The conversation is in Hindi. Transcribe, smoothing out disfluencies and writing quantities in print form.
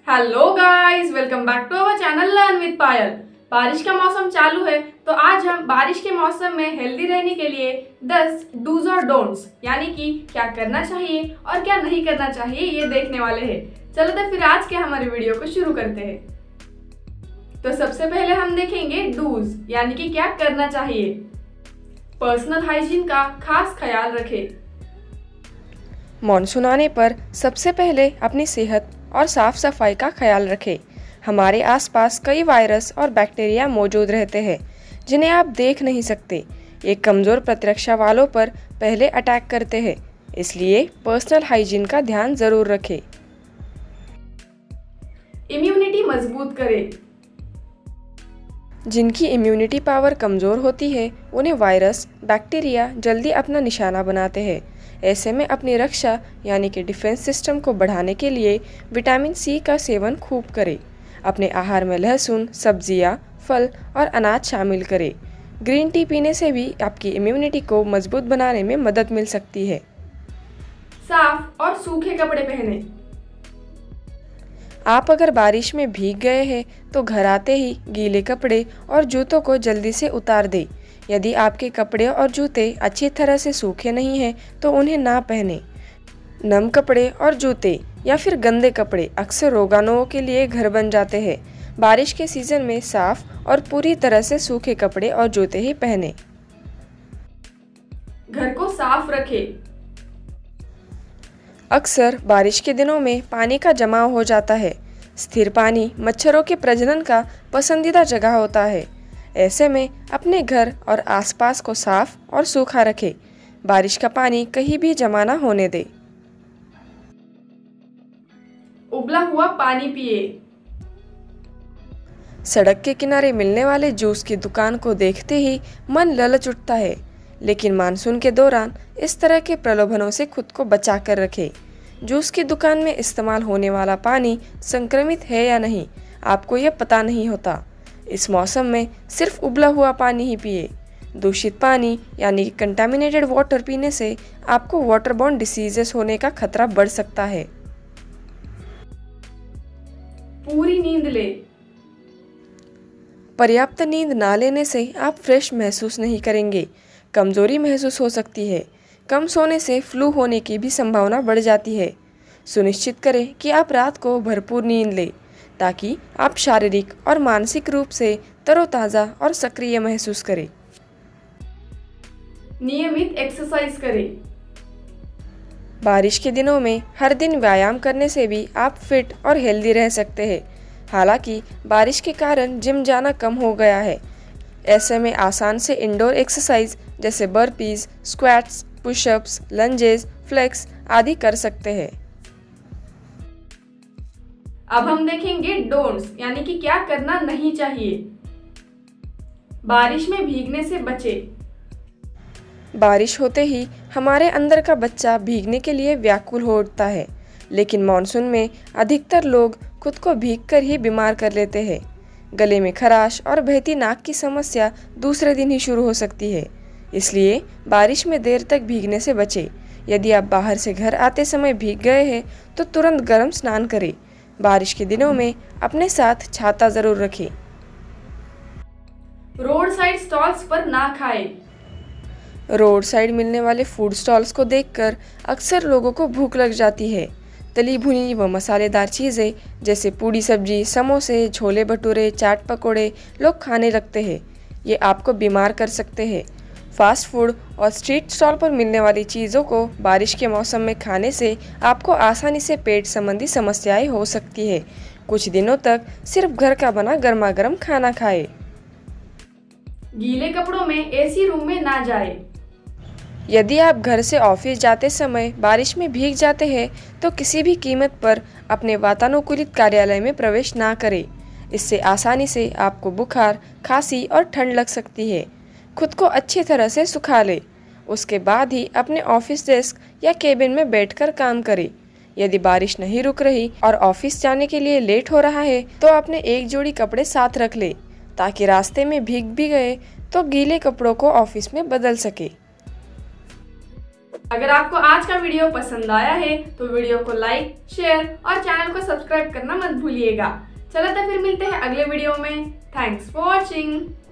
Hello guys, welcome back to our channel learn with Payal. बारिश का मौसम चालू है तो आज हम बारिश के मौसम में हेल्दी रहने के लिए 10 डूज और डोंट्स यानी कि क्या करना चाहिए और क्या नहीं करना चाहिए ये देखने वाले हैं। चलो तो फिर आज के हमारे वीडियो को शुरू करते हैं। तो सबसे पहले हम देखेंगे डूज यानी कि क्या करना चाहिए। पर्सनल हाइजीन का खास ख्याल रखें। मॉनसून आने पर सबसे पहले अपनी सेहत और साफ सफाई का ख्याल रखें। हमारे आसपास कई वायरस और बैक्टीरिया मौजूद रहते हैं जिन्हें आप देख नहीं सकते। ये कमज़ोर प्रतिरक्षा वालों पर पहले अटैक करते हैं, इसलिए पर्सनल हाइजीन का ध्यान ज़रूर रखें। इम्यूनिटी मजबूत करें। जिनकी इम्यूनिटी पावर कमज़ोर होती है उन्हें वायरस बैक्टीरिया जल्दी अपना निशाना बनाते हैं। ऐसे में अपनी रक्षा यानी कि डिफेंस सिस्टम को बढ़ाने के लिए विटामिन सी का सेवन खूब करें। अपने आहार में लहसुन, सब्जियां, फल और अनाज शामिल करें। ग्रीन टी पीने से भी आपकी इम्यूनिटी को मजबूत बनाने में मदद मिल सकती है। साफ और सूखे कपड़े पहने। आप अगर बारिश में भीग गए हैं तो घर आते ही गीले कपड़े और जूतों को जल्दी से उतार दें। यदि आपके कपड़े और जूते अच्छी तरह से सूखे नहीं हैं तो उन्हें ना पहने। नम कपड़े और जूते या फिर गंदे कपड़े अक्सर रोगाणुओं के लिए घर बन जाते हैं। बारिश के सीजन में साफ और पूरी तरह से सूखे कपड़े और जूते ही पहने। घर को साफ रखें। अक्सर बारिश के दिनों में पानी का जमाव हो जाता है। स्थिर पानी मच्छरों के प्रजनन का पसंदीदा जगह होता है। ऐसे में अपने घर और आसपास को साफ और सूखा रखें। बारिश का पानी कहीं भी जमा ना होने दे। उबला हुआ पानी पिए। सड़क के किनारे मिलने वाले जूस की दुकान को देखते ही मन ललच उठता है, लेकिन मानसून के दौरान इस तरह के प्रलोभनों से खुद को बचा कर रखें। जूस की दुकान में इस्तेमाल होने वाला पानी संक्रमित है या नहीं, आपको यह पता नहीं होता। इस मौसम में सिर्फ उबला हुआ पानी ही पिए। दूषित पानी यानी कि कंटामिनेटेड वाटर पीने से आपको वाटरबॉर्न डिसीजेस होने का खतरा बढ़ सकता है। पूरी नींद ले। पर्याप्त नींद ना लेने से आप फ्रेश महसूस नहीं करेंगे, कमजोरी महसूस हो सकती है। कम सोने से फ्लू होने की भी संभावना बढ़ जाती है। सुनिश्चित करें कि आप रात को भरपूर नींद लें ताकि आप शारीरिक और मानसिक रूप से तरोताज़ा और सक्रिय महसूस करें। नियमित एक्सरसाइज करें। बारिश के दिनों में हर दिन व्यायाम करने से भी आप फिट और हेल्दी रह सकते हैं। हालांकि बारिश के कारण जिम जाना कम हो गया है। ऐसे में आसान से इंडोर एक्सरसाइज जैसे burpees, squats, pushups, lunges, flex आदि कर सकते हैं। अब हम देखेंगे डोंट्स यानी कि क्या करना नहीं चाहिए। बारिश में भीगने से बचे। बारिश होते ही हमारे अंदर का बच्चा भीगने के लिए व्याकुल हो उठता है, लेकिन मॉनसून में अधिकतर लोग खुद को भीगकर ही बीमार कर लेते हैं। गले में खराश और बहती नाक की समस्या दूसरे दिन ही शुरू हो सकती है, इसलिए बारिश में देर तक भीगने से बचें। यदि आप बाहर से घर आते समय भीग गए हैं तो तुरंत गर्म स्नान करें। बारिश के दिनों में अपने साथ छाता जरूर रखें। रोड साइड स्टॉल्स पर ना खाएं। रोड साइड मिलने वाले फूड स्टॉल्स को देखकर अक्सर लोगों को भूख लग जाती है। तली भुनी व मसालेदार चीज़ें जैसे पूड़ी सब्जी, समोसे, छोले भटूरे, चाट पकोड़े लोग खाने लगते हैं। ये आपको बीमार कर सकते हैं। फास्ट फूड और स्ट्रीट स्टॉल पर मिलने वाली चीज़ों को बारिश के मौसम में खाने से आपको आसानी से पेट संबंधी समस्याएं हो सकती है। कुछ दिनों तक सिर्फ घर का बना गर्मा गर्म खाना खाएं। गीले कपड़ों में एसी रूम में ना जाए। यदि आप घर से ऑफिस जाते समय बारिश में भीग जाते हैं तो किसी भी कीमत पर अपने वातानुकूलित कार्यालय में प्रवेश ना करें। इससे आसानी से आपको बुखार, खांसी और ठंड लग सकती है। खुद को अच्छी तरह से सुखा लें, उसके बाद ही अपने ऑफिस डेस्क या केबिन में बैठकर काम करें। यदि बारिश नहीं रुक रही और ऑफिस जाने के लिए लेट हो रहा है तो अपने एक जोड़ी कपड़े साथ रख लें ताकि रास्ते में भीग भी गए तो गीले कपड़ों को ऑफिस में बदल सके। अगर आपको आज का वीडियो पसंद आया है तो वीडियो को लाइक, शेयर और चैनल को सब्सक्राइब करना मत भूलिएगा। चलो तो फिर मिलते हैं अगले वीडियो में। Thanks for watching.